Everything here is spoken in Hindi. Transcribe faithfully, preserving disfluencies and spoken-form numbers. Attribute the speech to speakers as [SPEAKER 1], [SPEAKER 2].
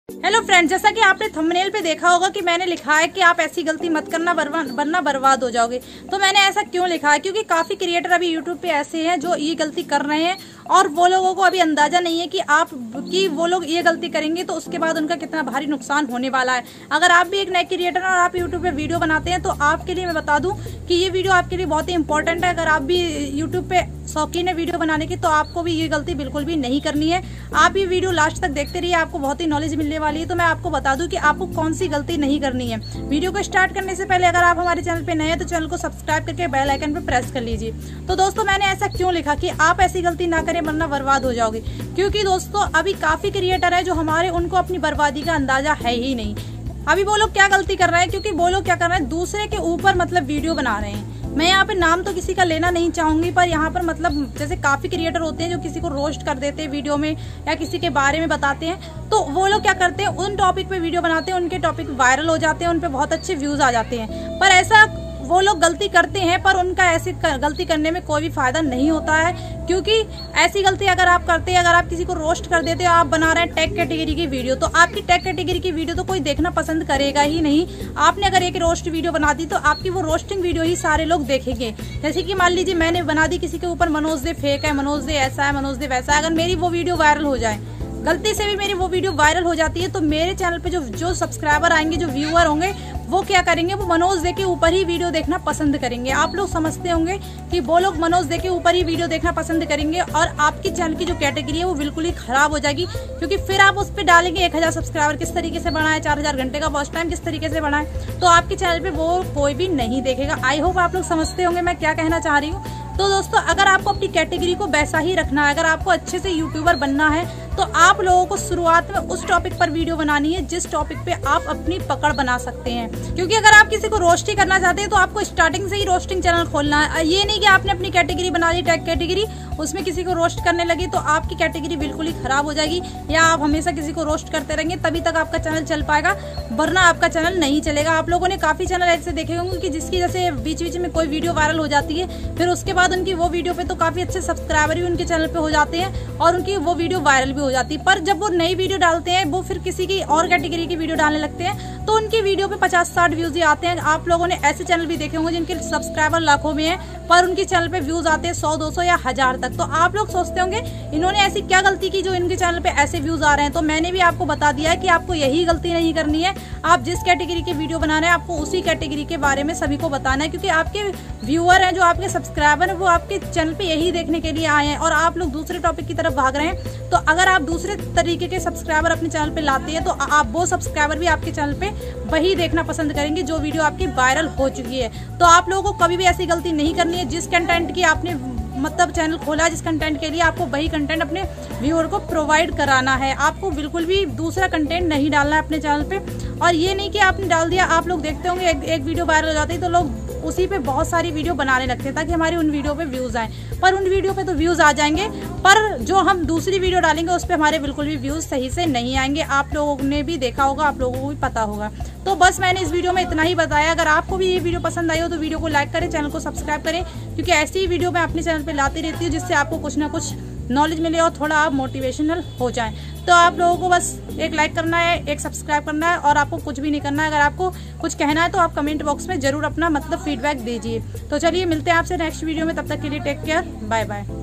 [SPEAKER 1] हेलो फ्रेंड, जैसा कि आपने थंबनेल पे देखा होगा कि मैंने लिखा है कि आप ऐसी गलती मत करना वरना बर्बाद हो जाओगे। तो मैंने ऐसा क्यों लिखा है? क्योंकि काफी क्रिएटर अभी यूट्यूब पे ऐसे हैं जो ये गलती कर रहे हैं और वो लोगों को अभी अंदाजा नहीं है कि आप कि वो लोग ये गलती करेंगे तो उसके बाद उनका कितना भारी नुकसान होने वाला है। अगर आप भी एक नए क्रिएटर और आप यूट्यूब पे वीडियो बनाते हैं तो आपके लिए मैं बता दूं कि ये वीडियो आपके लिए बहुत ही इंपॉर्टेंट है। अगर आप भी यूट्यूब पे शौकीन है वीडियो बनाने की तो आपको भी ये गलती बिल्कुल भी नहीं करनी है। आप ये वीडियो लास्ट तक देखते रहिए, आपको बहुत ही नॉलेज मिलने वाली है। तो मैं आपको बता दूं कि आपको कौन सी गलती नहीं करनी है। वीडियो को स्टार्ट करने से पहले अगर आप हमारे चैनल पे नए हैं तो चैनल को सब्सक्राइब करके बेल आइकन पे प्रेस कर लीजिए। तो दोस्तों, मैंने ऐसा क्यों लिखा कि आप ऐसी गलती ना करें वरना बर्बाद हो जाओगे। क्योंकि दोस्तों अभी काफी क्रिएटर है जो हमारे उनको अपनी बर्बादी का अंदाजा है ही नहीं। अभी वो लोग क्या गलती कर रहे हैं, क्योंकि वो लोग क्या कर रहे हैं, दूसरे के ऊपर मतलब वीडियो बना रहे हैं। मैं यहाँ पे नाम तो किसी का लेना नहीं चाहूंगी, पर यहाँ पर मतलब जैसे काफी क्रिएटर होते हैं जो किसी को रोस्ट कर देते हैं वीडियो में या किसी के बारे में बताते हैं, तो वो लोग क्या करते हैं, उन टॉपिक पे वीडियो बनाते हैं, उनके टॉपिक वायरल हो जाते हैं, उन पे बहुत अच्छे व्यूज आ जाते हैं। पर ऐसा वो लोग गलती करते हैं, पर उनका ऐसी गलती करने में कोई भी फायदा नहीं होता है। क्योंकि ऐसी गलती अगर आप करते हैं, अगर आप किसी को रोस्ट कर देते हो, आप बना रहे हैं टैग कैटेगरी की वीडियो, तो आपकी टैग कैटेगरी की वीडियो तो कोई देखना पसंद करेगा ही नहीं। आपने अगर एक रोस्ट वीडियो बना दी तो आपकी वो रोस्टिंग वीडियो ही सारे लोग देखेंगे। जैसे कि मान लीजिए मैंने बना दी किसी के ऊपर, मनोज दे फेक है, मनोज दे ऐसा है, मनोज दे वैसा है। अगर मेरी वो वीडियो वायरल हो जाए, गलती से भी मेरी वो वीडियो वायरल हो जाती है, तो मेरे चैनल पे जो जो सब्सक्राइबर आएंगे, जो व्यूअर होंगे, वो क्या करेंगे, वो मनोज दे के ऊपर ही वीडियो देखना पसंद करेंगे। आप लोग समझते होंगे कि वो लोग मनोज दे के ऊपर ही वीडियो देखना पसंद करेंगे और आपकी चैनल की जो कैटेगरी है वो बिल्कुल ही खराब हो जाएगी। क्योंकि फिर आप उस पर डालेंगे एक हजार सब्सक्राइबर किस तरीके से बनाए, चार हजार घंटे का वॉच टाइम किस तरीके से बनाए, तो आपके चैनल पे वो कोई भी नहीं देखेगा। आई होप आप लोग समझते होंगे मैं क्या कहना चाह रही हूँ। तो दोस्तों, अगर आपको अपनी कैटेगरी को वैसा ही रखना है, अगर आपको अच्छे से यूट्यूबर बनना है, तो आप लोगों को शुरुआत में उस टॉपिक पर वीडियो बनानी है जिस टॉपिक पे आप अपनी पकड़ बना सकते हैं। क्योंकि अगर आप किसी को रोस्टिंग करना चाहते हैं तो आपको स्टार्टिंग से ही रोस्टिंग चैनल खोलना है। ये नहीं कि आपने अपनी कैटेगरी बना ली टैग कैटेगरी, उसमें किसी को रोस्ट करने लगी तो आपकी कैटेगरी बिल्कुल ही खराब हो जाएगी, या आप हमेशा किसी को रोस्ट करते रहेंगे तभी तक आपका चैनल चल पाएगा, वरना आपका चैनल नहीं चलेगा। आप लोगों ने काफी चैनल ऐसे देखे होंगे कि जिसकी जैसे बीच बीच में कोई वीडियो वायरल हो जाती है, फिर उसके बाद उनकी वो वीडियो पे तो काफी अच्छे सब्सक्राइबर भी उनके चैनल पे हो जाते हैं और उनकी वो वीडियो वायरल भी हो जाती है। पर जब वो नई वीडियो डालते हैं, वो फिर किसी की और कैटेगरी की वीडियो डालने लगते हैं, तो उनकी वीडियो पे पचास साठ व्यूज ही आते हैं। आप लोगों ने ऐसे चैनल भी देखे होंगे जिनके सब्सक्राइबर लाखों में है, पर उनके चैनल पे व्यूज आते हैं सौ दो सौ या हजार तक। तो आप लोग सोचते होंगे इन्होंने ऐसी क्या गलती की जो इनके चैनल पे ऐसे व्यूज आ रहे हैं। तो मैंने भी आपको बता दिया है कि आपको यही गलती नहीं करनी है। आप जिस कैटेगरी की वीडियो बना रहे हैं, आपको उसी कैटेगरी के बारे में सभी को बताना है। क्योंकि आपके व्यूअर हैं, जो आपके सब्सक्राइबर हैं, वो आपके चैनल पे यही देखने के लिए आए हैं और आप लोग दूसरे टॉपिक की तरफ भाग रहे हैं। तो अगर आप दूसरे तरीके के सब्सक्राइबर अपने चैनल पे लाते हैं तो आप वो सब्सक्राइबर भी आपके चैनल पे वही देखना पसंद करेंगे जो वीडियो आपकी वायरल हो चुकी है। तो आप लोगों को कभी भी ऐसी गलती नहीं करनी है। जिस कंटेंट की आपने मतलब चैनल खोला, जिस कंटेंट के लिए, आपको वही कंटेंट अपने व्यूअर को प्रोवाइड कराना है। आपको बिल्कुल भी दूसरा कंटेंट नहीं डालना है अपने चैनल पे। और ये नहीं कि आपने डाल दिया, आप लोग देखते होंगे एक, एक वीडियो वायरल हो जाती है तो लोग उसी पे बहुत सारी वीडियो बनाने लगते हैं ताकि हमारी उन वीडियो पे व्यूज आए। पर उन वीडियो पे तो व्यूज आ जाएंगे, पर जो हम दूसरी वीडियो डालेंगे उस पे हमारे बिल्कुल भी व्यूज सही से नहीं आएंगे। आप लोगों ने भी देखा होगा, आप लोगों को भी पता होगा। तो बस मैंने इस वीडियो में इतना ही बताया। अगर आपको भी ये वीडियो पसंद आई हो तो वीडियो को लाइक करें, चैनल को सब्सक्राइब करें, क्योंकि ऐसी ही वीडियो मैं अपने चैनल पे लाती रहती हूँ जिससे आपको कुछ ना कुछ नॉलेज मिले और थोड़ा आप मोटिवेशनल हो जाएं। तो आप लोगों को बस एक लाइक करना है, एक सब्सक्राइब करना है और आपको कुछ भी नहीं करना है। अगर आपको कुछ कहना है तो आप कमेंट बॉक्स में जरूर अपना मतलब फीडबैक दीजिए। तो चलिए मिलते हैं आपसे नेक्स्ट वीडियो में, तब तक के लिए टेक केयर, बाय बाय।